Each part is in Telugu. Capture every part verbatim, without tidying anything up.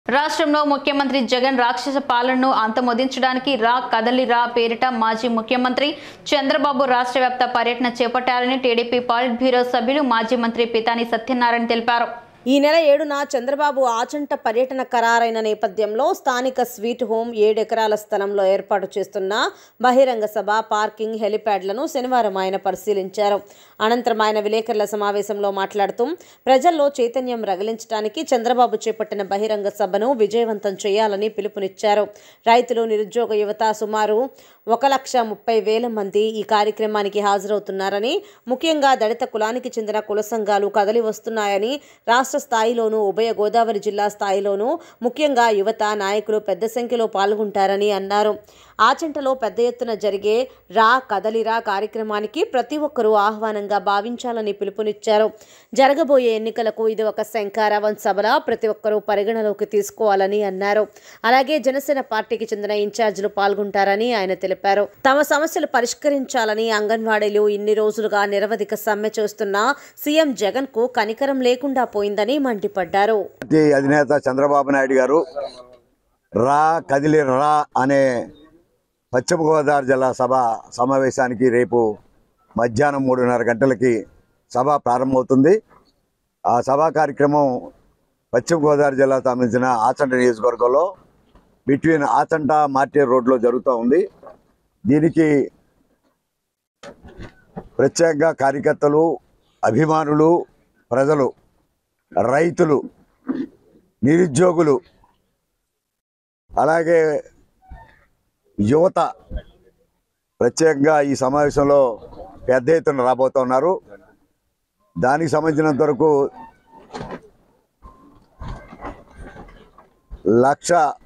రాష్ట్రంలో ముఖ్యమంత్రి జగన్ రాక్షస పాలనను అంతమొదించడానికి రా కదలి రా పేరిట మాజీ ముఖ్యమంత్రి చంద్రబాబు రాష్ట్ర వ్యాప్త పర్యటన చేపట్టారని టీడీపీ పాలిట్ బ్యూరో సభ్యులు మాజీ మంత్రి పితాని సత్యనారాయణ తెలిపారు. ఈ నెల ఏడున చంద్రబాబు ఆచంట పర్యటన ఖరారైన నేపథ్యంలో స్థానిక స్వీట్ హోమ్ ఏడెకరాల స్థలంలో ఏర్పాటు చేస్తున్న బహిరంగ సభ, పార్కింగ్, హెలిప్యాడ్లను శనివారం ఆయన పరిశీలించారు. అనంతరం ఆయన విలేకరుల సమావేశంలో మాట్లాడుతూ ప్రజల్లో చైతన్యం రగిలించడానికి చంద్రబాబు చేపట్టిన బహిరంగ సభను విజయవంతం చేయాలని పిలుపునిచ్చారు. రైతులు, నిరుద్యోగ యువత సుమారు ఒక లక్ష ముప్పై వేల మంది ఈ కార్యక్రమానికి హాజరవుతున్నారని, ముఖ్యంగా దళిత కులానికి చెందిన కుల సంఘాలు కదలి వస్తున్నాయని, రాష్ట్ర స్థాయిలోనూ ఉభయ గోదావరి జిల్లా స్థాయిలోనూ ముఖ్యంగా యువత నాయకులు పెద్ద సంఖ్యలో పాల్గొంటారని అన్నారు. ఆచంటలో పెద్ద ఎత్తున జరిగే రా కదలిరా కార్యక్రమానికి ప్రతి ఒక్కరూ ఆహ్వానంగా భావించాలని పిలుపునిచ్చారు. జరగబోయే ఎన్నికలకు ఇది ఒక శంఖారావం సభలా ప్రతి ఒక్కరూ పరిగణలోకి తీసుకోవాలని అన్నారు. అలాగే జనసేన పార్టీకి చెందిన ఇన్ఛార్జీలు పాల్గొంటారని ఆయన తెలిపారు. తమ సమస్యలు పరిష్కరించాలని అంగన్వాడీలు ఇన్ని రోజులుగా నిరవధిక సమ్మె చేస్తున్న సీఎం జగన్ కు కనికరం లేకుండా పోయిందని మండిపడ్డారు. అధినేత చంద్రబాబు నాయుడు గారు రా కదిలి రా అనే పశ్చిమ గోదావరి జిల్లా సభ సమావేశానికి రేపు మధ్యాహ్నం మూడున్నర గంటలకి సభ ప్రారంభమవుతుంది. ఆ సభా కార్యక్రమం పశ్చిమ గోదావరి జిల్లాకు సంబంధించిన ఆచంట నియోజకవర్గంలో బిట్వీన్ ఆచంట మార్టేర్ రోడ్లో జరుగుతూ ఉంది. దీనికి ప్రత్యేకంగా కార్యకర్తలు, అభిమానులు, ప్రజలు, రైతులు, నిరుద్యోగులు, అలాగే యువత ప్రత్యేకంగా ఈ సమావేశంలో పెద్ద ఎత్తున రాబోతున్నారు. దానికి సంబంధించినంత వరకు లక్ష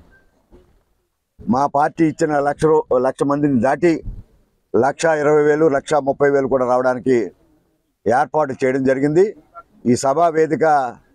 మా పార్టీ ఇచ్చిన లక్ష లక్ష మందిని దాటి లక్ష ఇరవై వేలు లక్ష ముప్పై వేలు కూడా రావడానికి ఏర్పాటు చేయడం జరిగింది. ఈ సభా వేదిక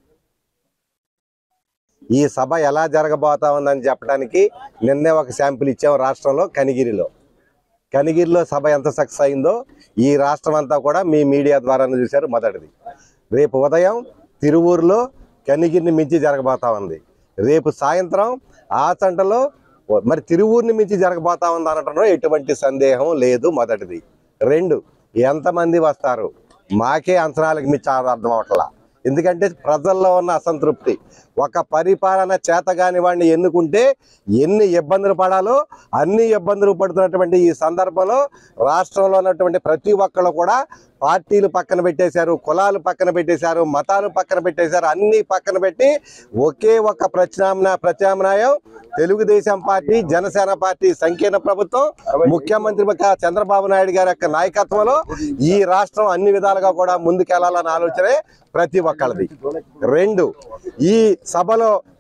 ఈ సభ ఎలా జరగబోతా ఉందని చెప్పడానికి నిన్నే ఒక శాంపుల్ ఇచ్చాము. రాష్ట్రంలో కనిగిరిలో కనిగిరిలో సభ ఎంత సక్సెస్ అయిందో ఈ రాష్ట్రం అంతా కూడా మీ మీడియా ద్వారా చూశారు. మొదటిది రేపు ఉదయం తిరువూరులో కనిగిరిని మించి జరగబోతా ఉంది. రేపు సాయంత్రం ఆచంటలో మరి తిరువూరుని మించి జరగబోతా ఉంది అనటంలో ఎటువంటి సందేహం లేదు. మొదటిది. రెండు, ఎంతమంది వస్తారు మాకే అంచనాలకు మించి అర్థం అవట్లా. ఎందుకంటే ప్రజల్లో ఉన్న అసంతృప్తి, ఒక పరిపాలన చేతగాని వాడిని ఎన్నుకుంటే ఎన్ని ఇబ్బందులు పడాలో అన్ని ఇబ్బందులు పడుతున్నటువంటి ఈ సందర్భంలో రాష్ట్రంలో ఉన్నటువంటి ప్రతి ఒక్కళ్ళు కూడా పార్టీలు పక్కన పెట్టేశారు, కులాలు పక్కన పెట్టేశారు, మతాలు పక్కన పెట్టేశారు. అన్నీ పక్కన పెట్టి ఒకే ఒక ప్రత్యామ్నాయ ప్రత్యామ్నాయం తెలుగుదేశం పార్టీ, జనసేన పార్టీ సంకీర్ణ ప్రభుత్వం, ముఖ్యమంత్రి చంద్రబాబు నాయుడు గారి యొక్క నాయకత్వంలో ఈ రాష్ట్రం అన్ని విధాలుగా కూడా ముందుకెళ్లాలన్న ఆలోచనే ప్రతి ఒక్కరిది. రెండు, ఈ సభలో